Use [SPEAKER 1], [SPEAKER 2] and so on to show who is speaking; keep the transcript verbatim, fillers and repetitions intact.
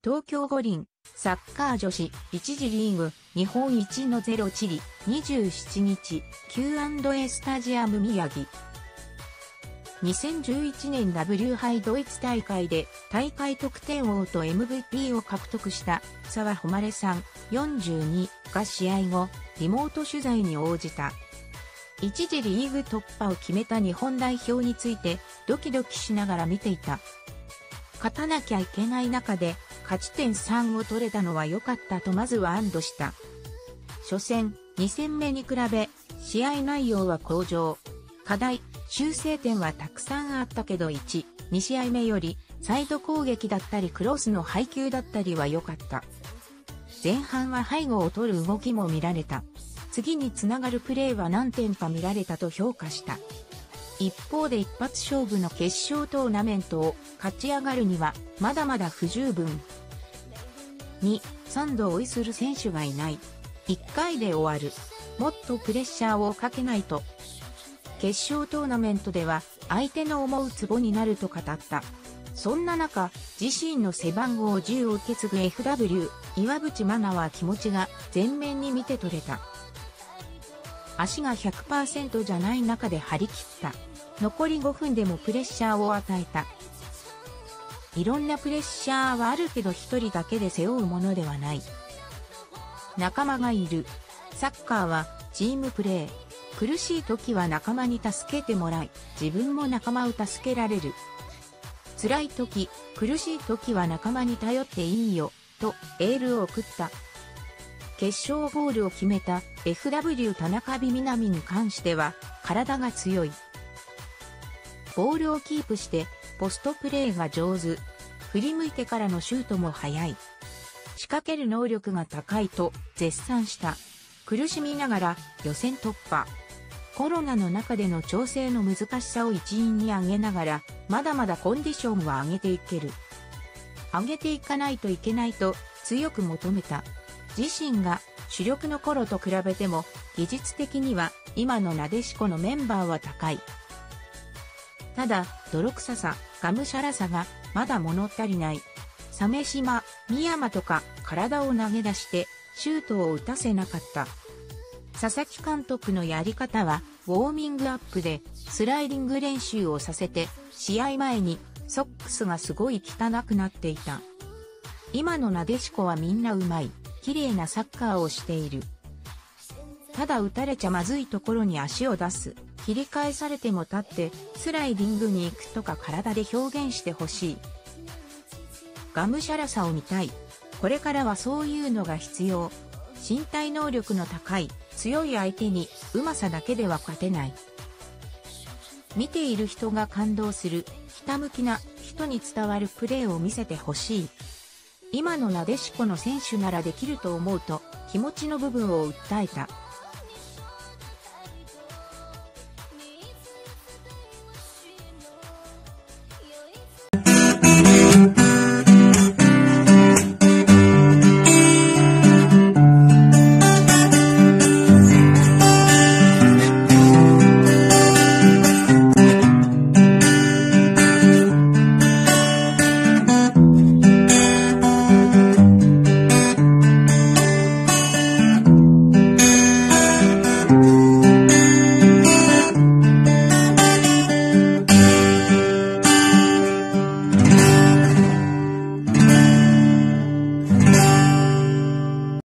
[SPEAKER 1] 東京五輪、サッカー女子、一次リーグ、日本一のゼロチリ、にじゅうしちにち、キューアンドエー スタジアム宮城。にせんじゅういちねん ダブリュー 杯ドイツ大会で大会得点王と エムブイピー を獲得した澤穂希さんよんじゅうにが試合後、リモート取材に応じた。一次リーグ突破を決めた日本代表についてドキドキしながら見ていた。勝たなきゃいけない中で勝ち点さんを取れたのは良かったとまずは安堵した。初戦、に戦目に比べ試合内容は向上。課題、修正点はたくさんあったけどいち、に試合目よりサイド攻撃だったりクロスの配球だったりは良かった。前半は背後を取る動きも見られた。次につながるプレーは何点か見られたと評価した。一方で一発勝負の決勝トーナメントを勝ち上がるにはまだまだ不十分。に、さんど追いする選手がいない。いっかいで終わる。もっとプレッシャーをかけないと。決勝トーナメントでは相手の思うツボになると語った。そんな中、自身の背番号じゅうを受け継ぐ エフダブリュー、岩渕真奈は気持ちが前面に見て取れた。足が ひゃくパーセント じゃない中で張り切った。残りごふんでもプレッシャーを与えた。いろんなプレッシャーはあるけど一人だけで背負うものではない。仲間がいる。サッカーはチームプレー。苦しい時は仲間に助けてもらい、自分も仲間を助けられる。辛い時、苦しい時は仲間に頼っていいよ、とエールを送った。決勝ゴールを決めた エフダブリュー 田中美南に関しては、体が強い。ボールをキープして、ポストプレーが上手。振り向いてからのシュートも速い。仕掛ける能力が高いと絶賛した。苦しみながら予選突破。コロナの中での調整の難しさを一因に挙げながら、まだまだコンディションは上げていける。上げていかないといけないと強く求めた。自身が主力の頃と比べても、技術的には今のなでしこのメンバーは高い。ただ、泥臭さ、がむしゃらさがまだ物足りない。鮫島、三山とか体を投げ出してシュートを打たせなかった。佐々木監督のやり方は、ウォーミングアップでスライディング練習をさせて、試合前にソックスがすごい汚くなっていた。今のなでしこはみんな上手い、綺麗なサッカーをしている。ただ打たれちゃまずいところに足を出す。切り返されても立ってスライディングに行くとか体で表現してほしい。がむしゃらさを見たい。これからはそういうのが必要。身体能力の高い強い相手にうまさだけでは勝てない。見ている人が感動する、ひたむきな人に伝わるプレーを見せてほしい。今のなでしこの選手ならできると思うと気持ちの部分を訴えた。